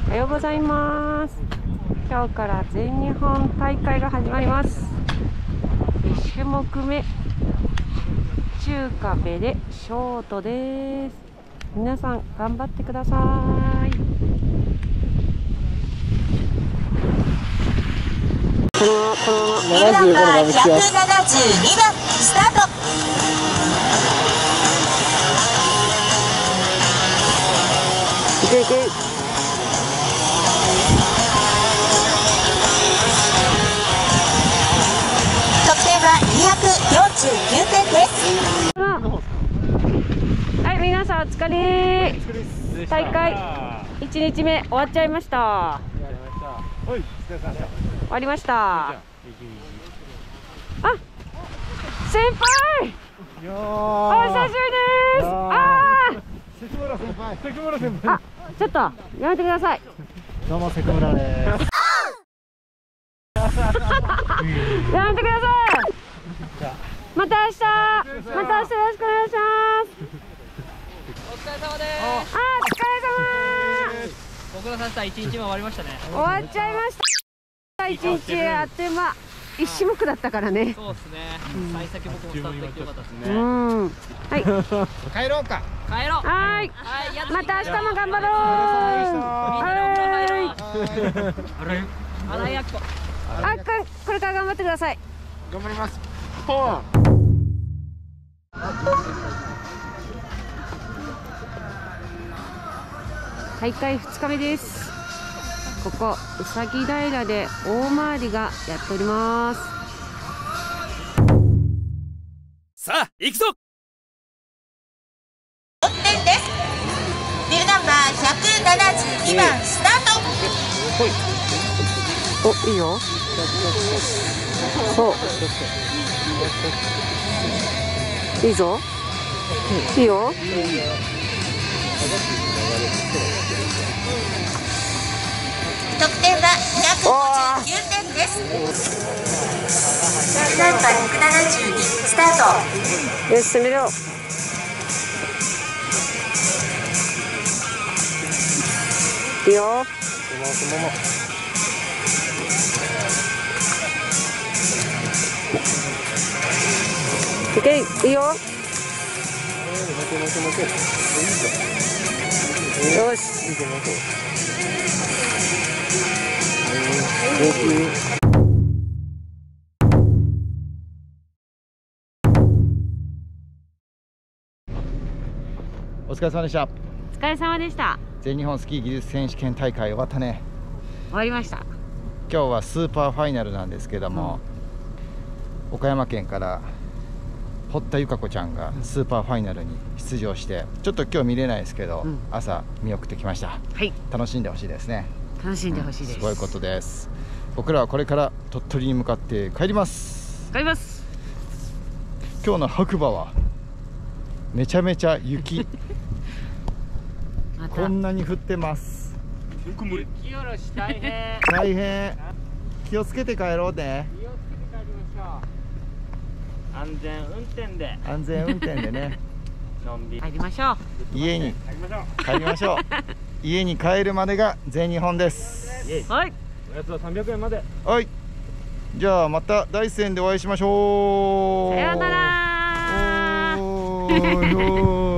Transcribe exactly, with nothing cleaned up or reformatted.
おはようございます。今日から全日本大会が始まります。いち種目目、中華ベレショートです。皆さん頑張ってください。このこのななじゅうごのままひゃくななじゅうにばんスタート。 いけいけ。 得点はにひゃくよんじゅうきゅうてんです。 はい、皆さんお疲れ。大会いちにちめ終わっちゃいました。終わりました。あ、先輩。お久しぶりです。ああ。 関村先輩。関村先輩。 あ、ちょっとやめてください。 どうも関村です。 やめてください。また明日。また明日よろしくお願いします。 お疲れ様です。 あ、お疲れ様。 ご苦労さんでした。一日目終わりましたね。 終わっちゃいました。一日あっという間。一種目だったからね。 そうですね。幸先僕もスタートできてよかったですね。 うん。はい。 帰ろうか。 帰ろう。 はい。 はい。やっまた明日も頑張ろう。 はい。新井明子。 あ、これこれから頑張ってください。 頑張ります。ポン。 大会ふつかめです。ここうさぎ平で大回りがやっております。 さあ行くぞ。 得点です。ビルナンバーひゃくななじゅうにばんスタート。 お、いいよ。そう。いいぞ。いいよ。 得点はにひゃくごじゅうきゅうてんです。ビルナンバーひゃくななじゅうにスタート。 よし、攻めろ。いいよ。いけ、いいよ。よし。 お疲れ様でした。 お疲れ様でした。 全日本スキー技術選手権大会終わったね。 終わりました。 今日はスーパーファイナルなんですけども、うん、岡山県から堀田由香子ちゃんがスーパーファイナルに出場して、ちょっと今日見れないですけど、うん、朝見送ってきました。はい、楽しんでほしいですね。 楽しんでほしいです、うん、 すごいことです。僕らはこれから鳥取に向かって帰ります。 帰ります。 今日の白馬はめちゃめちゃ雪こんなに降ってます。 雪下ろし大変。 大変。気をつけて帰ろうね。 気をつけて帰りましょう。安全運転で。 安全運転でね。 のんびり帰りましょう。 家に帰りましょう。 帰りましょう。家に帰るまでが全日本です。 はい。 おやつはさんびゃくえんまで。 はい。じゃあまた大山でお会いしましょう。 さようなら。 おーいおーい。